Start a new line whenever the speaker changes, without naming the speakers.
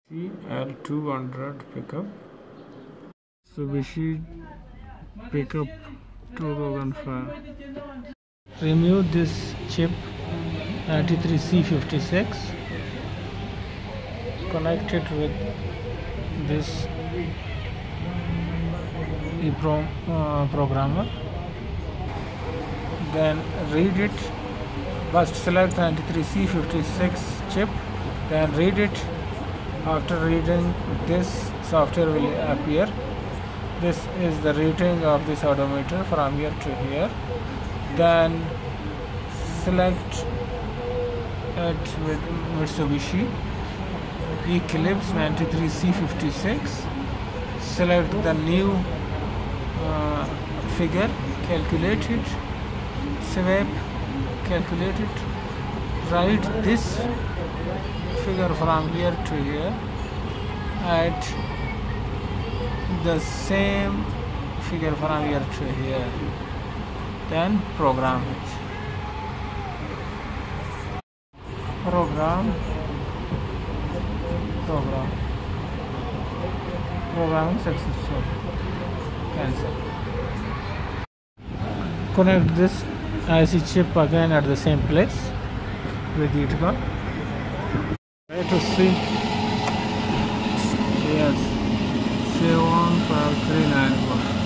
L200 pickup, Mitsubishi pickup 2005. Remove this chip 93C56, connect it with this EEPROM programmer, then read it. First select 93C56 chip, then read it. After reading, this software will appear. This is the reading of this odometer from here to here. Then select it with Mitsubishi Eclipse 93C56. Select the new figure, calculate it, swipe, calculate it, write this figure from here to here at the same figure from here to here, then program it. Programming successful. Cancel. Connect this IC chip again at the same place with it. Try to see. Yes, 75391.